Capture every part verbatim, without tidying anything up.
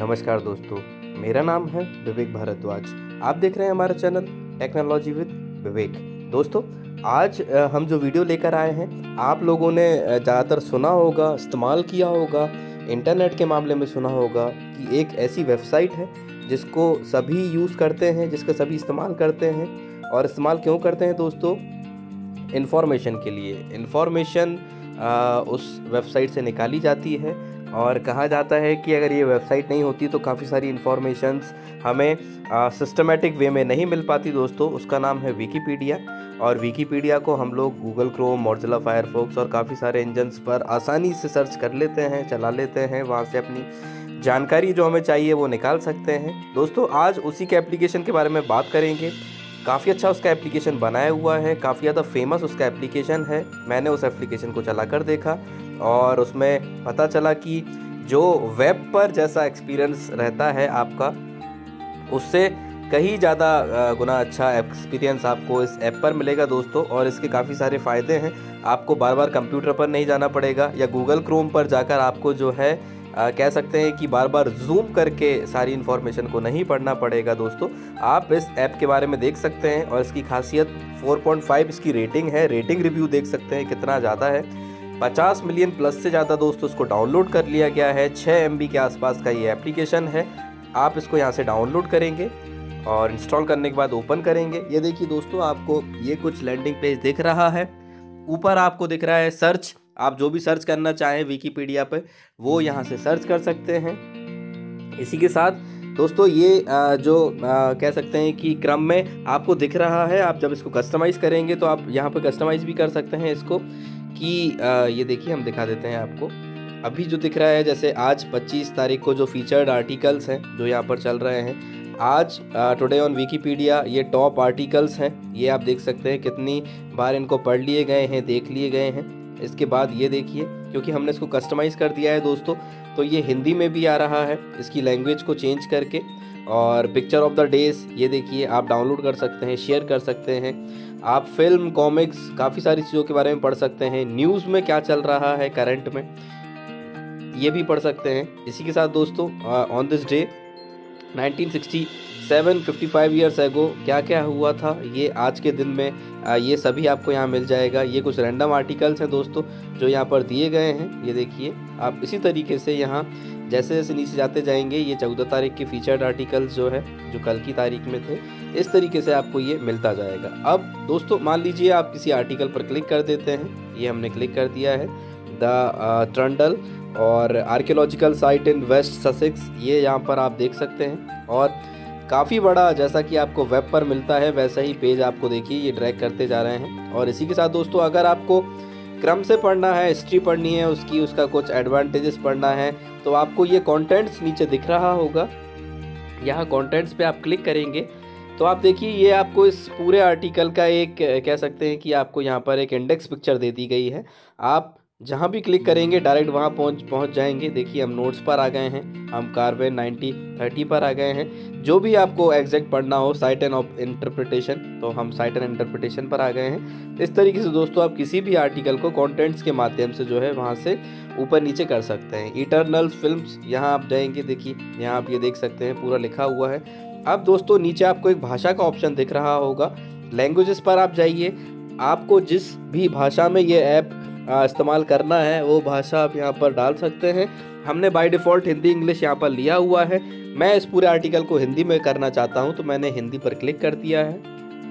नमस्कार दोस्तों, मेरा नाम है विवेक भारद्वाज। आप देख रहे हैं हमारा चैनल टेक्नोलॉजी विद विवेक। दोस्तों, आज हम जो वीडियो लेकर आए हैं, आप लोगों ने ज़्यादातर सुना होगा, इस्तेमाल किया होगा, इंटरनेट के मामले में सुना होगा कि एक ऐसी वेबसाइट है जिसको सभी यूज़ करते हैं, जिसका सभी इस्तेमाल करते हैं। और इस्तेमाल क्यों करते हैं दोस्तों? इन्फॉर्मेशन के लिए। इन्फॉर्मेशन उस वेबसाइट से निकाली जाती है और कहा जाता है कि अगर ये वेबसाइट नहीं होती तो काफ़ी सारी इन्फॉर्मेशंस हमें सिस्टमेटिक वे में नहीं मिल पाती। दोस्तों, उसका नाम है विकीपीडिया। और विकीपीडिया को हम लोग गूगल क्रोम, मोज़िला फायरफॉक्स और काफ़ी सारे इंजन्स पर आसानी से सर्च कर लेते हैं, चला लेते हैं, वहाँ से अपनी जानकारी जो हमें चाहिए वो निकाल सकते हैं। दोस्तों, आज उसी के एप्लीकेशन के बारे में बात करेंगे। काफ़ी अच्छा उसका एप्लीकेशन बनाया हुआ है, काफ़ी ज़्यादा फेमस उसका एप्लीकेशन है। मैंने उस एप्लीकेशन को चला कर देखा और उसमें पता चला कि जो वेब पर जैसा एक्सपीरियंस रहता है आपका, उससे कहीं ज़्यादा गुना अच्छा एक्सपीरियंस आपको इस ऐप पर मिलेगा दोस्तों। और इसके काफ़ी सारे फ़ायदे हैं। आपको बार बार कंप्यूटर पर नहीं जाना पड़ेगा या गूगल क्रोम पर जाकर आपको जो है आ, कह सकते हैं कि बार बार जूम करके सारी इन्फॉर्मेशन को नहीं पढ़ना पड़ेगा। दोस्तों, आप इस ऐप के बारे में देख सकते हैं और इसकी खासियत चार पॉइंट पाँच इसकी रेटिंग है। रेटिंग रिव्यू देख सकते हैं कितना ज़्यादा है। पचास मिलियन प्लस से ज़्यादा दोस्तों इसको डाउनलोड कर लिया गया है। छः एम बी के आसपास का ये एप्लीकेशन है। आप इसको यहाँ से डाउनलोड करेंगे और इंस्टॉल करने के बाद ओपन करेंगे। ये देखिए दोस्तों, आपको ये कुछ लैंडिंग पेज दिख रहा है। ऊपर आपको दिख रहा है सर्च। आप जो भी सर्च करना चाहें विकीपीडिया पे वो यहाँ से सर्च कर सकते हैं। इसी के साथ दोस्तों ये जो कह सकते हैं कि क्रम में आपको दिख रहा है। आप जब इसको कस्टमाइज़ करेंगे तो आप यहाँ पे कस्टमाइज़ भी कर सकते हैं इसको कि ये देखिए, हम दिखा देते हैं आपको। अभी जो दिख रहा है, जैसे आज पच्चीस तारीख को जो फीचर्ड आर्टिकल्स हैं जो यहाँ पर चल रहे हैं, आज टुडे ऑन विकीपीडिया, ये टॉप आर्टिकल्स हैं। ये आप देख सकते हैं कितनी बार इनको पढ़ लिए गए हैं, देख लिए गए हैं। इसके बाद ये देखिए, क्योंकि हमने इसको कस्टमाइज़ कर दिया है दोस्तों, तो ये हिंदी में भी आ रहा है इसकी लैंग्वेज को चेंज करके। और पिक्चर ऑफ द डेज, ये देखिए, आप डाउनलोड कर सकते हैं, शेयर कर सकते हैं। आप फिल्म, कॉमिक्स, काफ़ी सारी चीज़ों के बारे में पढ़ सकते हैं। न्यूज़ में क्या चल रहा है करंट में, ये भी पढ़ सकते हैं। इसी के साथ दोस्तों, on this day nineteen sixty seven, पचपन ईयर्स एगो क्या क्या हुआ था, ये आज के दिन में आ, ये सभी आपको यहाँ मिल जाएगा। ये कुछ रैंडम आर्टिकल्स हैं दोस्तों जो यहाँ पर दिए गए हैं। ये देखिए, आप इसी तरीके से यहाँ जैसे जैसे नीचे जाते जाएंगे, ये चौदह तारीख के फीचर्ड आर्टिकल्स जो है, जो कल की तारीख में थे, इस तरीके से आपको ये मिलता जाएगा। अब दोस्तों मान लीजिए आप किसी आर्टिकल पर क्लिक कर देते हैं। ये हमने क्लिक कर दिया है। द ट्रंडल और archaeological site in West Sussex, ये यहाँ पर आप देख सकते हैं। और काफ़ी बड़ा, जैसा कि आपको वेब पर मिलता है वैसा ही पेज आपको देखिए ये ड्रैग करते जा रहे हैं। और इसी के साथ दोस्तों, अगर आपको क्रम से पढ़ना है, हिस्ट्री पढ़नी है उसकी, उसका कुछ एडवांटेजेस पढ़ना है, तो आपको ये कंटेंट्स नीचे दिख रहा होगा। यहाँ कंटेंट्स पे आप क्लिक करेंगे तो आप देखिए, ये आपको इस पूरे आर्टिकल का एक, कह सकते हैं कि आपको यहाँ पर एक इंडेक्स पिक्चर दे दी गई है। आप जहाँ भी क्लिक करेंगे डायरेक्ट वहाँ पहुँच पहुँच जाएंगे। देखिए, हम नोट्स पर आ गए हैं, हम कार्बन नाइन्टी थर्टी पर आ गए हैं। जो भी आपको एग्जैक्ट पढ़ना हो, साइट एंड ऑफ इंटरप्रिटेशन, तो हम साइट एंड इंटरप्रिटेशन पर आ गए हैं। इस तरीके से दोस्तों आप किसी भी आर्टिकल को कंटेंट्स के माध्यम से जो है वहाँ से ऊपर नीचे कर सकते हैं। इटर्नल फिल्म्स, यहाँ आप जाएंगे, देखिए यहाँ आप ये देख सकते हैं पूरा लिखा हुआ है। अब दोस्तों नीचे आपको एक भाषा का ऑप्शन दिख रहा होगा। लैंग्वेजेस पर आप जाइए। आपको जिस भी भाषा में ये ऐप इस्तेमाल करना है वो भाषा आप यहाँ पर डाल सकते हैं। हमने बाय डिफ़ॉल्ट हिंदी इंग्लिश यहाँ पर लिया हुआ है। मैं इस पूरे आर्टिकल को हिंदी में करना चाहता हूँ तो मैंने हिंदी पर क्लिक कर दिया है।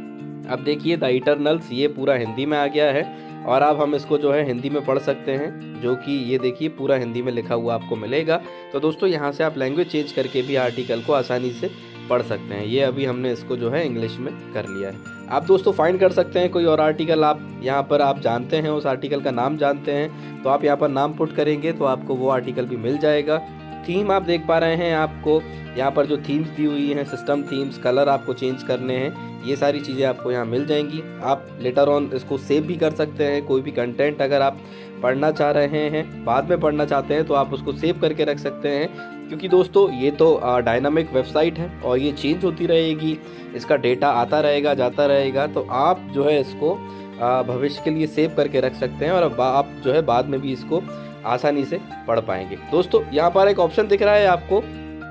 अब देखिए, द इटर्नल्स, ये पूरा हिंदी में आ गया है और अब हम इसको जो है हिंदी में पढ़ सकते हैं, जो कि ये देखिए पूरा हिंदी में लिखा हुआ आपको मिलेगा। तो दोस्तों यहाँ से आप लैंग्वेज चेंज करके भी आर्टिकल को आसानी से पढ़ सकते हैं। ये अभी हमने इसको जो है इंग्लिश में कर लिया है। आप दोस्तों फाइंड कर सकते हैं कोई और आर्टिकल, आप यहाँ पर आप जानते हैं, उस आर्टिकल का नाम जानते हैं, तो आप यहाँ पर नाम पुट करेंगे तो आपको वो आर्टिकल भी मिल जाएगा। थीम आप देख पा रहे हैं, आपको यहाँ पर जो थीम्स दी हुई हैं, सिस्टम थीम्स, कलर आपको चेंज करने हैं, ये सारी चीज़ें आपको यहाँ मिल जाएंगी। आप लेटर ऑन इसको सेव भी कर सकते हैं। कोई भी कंटेंट अगर आप पढ़ना चाह रहे हैं, बाद में पढ़ना चाहते हैं, तो आप उसको सेव करके रख सकते हैं। क्योंकि दोस्तों ये तो डायनामिक वेबसाइट है और ये चेंज होती रहेगी, इसका डेटा आता रहेगा, जाता रहेगा, तो आप जो है इसको भविष्य के लिए सेव करके रख सकते हैं और आप जो है बाद में भी इसको आसानी से पढ़ पाएंगे। दोस्तों यहाँ पर एक ऑप्शन दिख रहा है आपको,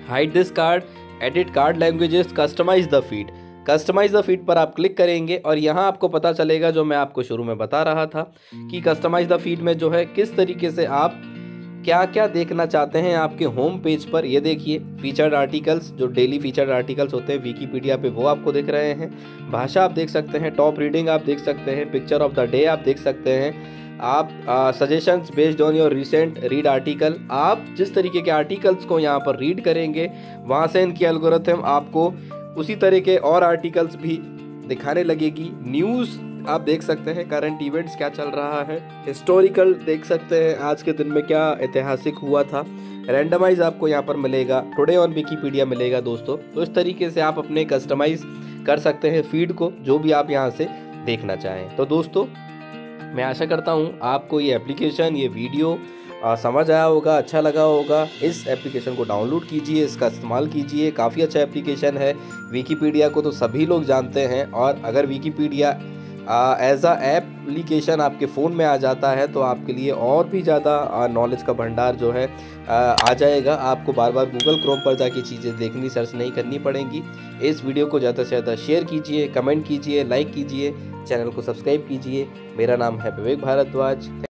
hide this card, edit card languages, customise the feed. Customise the feed पर आप क्लिक करेंगे और यहाँ आपको पता चलेगा जो मैं आपको शुरू में बता रहा था कि कस्टमाइज द फीड में जो है किस तरीके से आप क्या क्या देखना चाहते हैं आपके होम पेज पर। ये देखिए फीचर्ड आर्टिकल्स, जो डेली फीचर्ड आर्टिकल्स होते हैं विकीपीडिया पे, वो आपको दिख रहे हैं। भाषा आप देख सकते हैं, टॉप रीडिंग आप देख सकते हैं, पिक्चर ऑफ द डे आप देख सकते हैं, आप suggestions based on your recent read article. आप जिस तरीके के आर्टिकल्स को यहाँ पर रीड करेंगे वहाँ से इनकी एल्गोरिथम आपको उसी तरह के और आर्टिकल्स भी दिखाने लगेगी। न्यूज़ आप देख सकते हैं, करंट इवेंट्स क्या चल रहा है, हिस्टोरिकल देख सकते हैं आज के दिन में क्या ऐतिहासिक हुआ था, रैंडमाइज आपको यहाँ पर मिलेगा, टुडे ऑन विकीपीडिया मिलेगा दोस्तों। तो इस तरीके से आप अपने कस्टमाइज कर सकते हैं फीड को, जो भी आप यहाँ से देखना चाहें। तो दोस्तों मैं आशा करता हूँ आपको ये एप्लीकेशन, ये वीडियो आ, समझ आया होगा, अच्छा लगा होगा। इस एप्लीकेशन को डाउनलोड कीजिए, इसका इस्तेमाल कीजिए, काफ़ी अच्छा एप्लीकेशन है। विकीपीडिया को तो सभी लोग जानते हैं, और अगर विकीपीडिया एज अ एप्लीकेशन आपके फ़ोन में आ जाता है तो आपके लिए और भी ज़्यादा नॉलेज का भंडार जो है आ, आ जाएगा। आपको बार बार गूगल क्रोम पर जाके चीज़ें देखनी, सर्च नहीं करनी पड़ेंगी। इस वीडियो को ज़्यादा से ज़्यादा शेयर कीजिए, कमेंट कीजिए, लाइक कीजिए, चैनल को सब्सक्राइब कीजिए। मेरा नाम है विवेक भारद्वाज।